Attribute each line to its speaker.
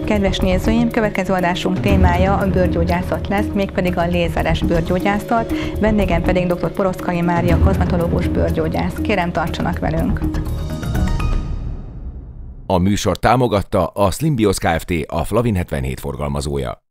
Speaker 1: Kedves nézőim, következő adásunk témája a bőrgyógyászat lesz, mégpedig a lézeres bőrgyógyászat, vendégem pedig dr. Poroszkai Mária, kozmetológus bőrgyógyász. Kérem, tartsanak velünk!
Speaker 2: A műsor támogatta a Slimbiosz Kft., a Flavin 77 forgalmazója.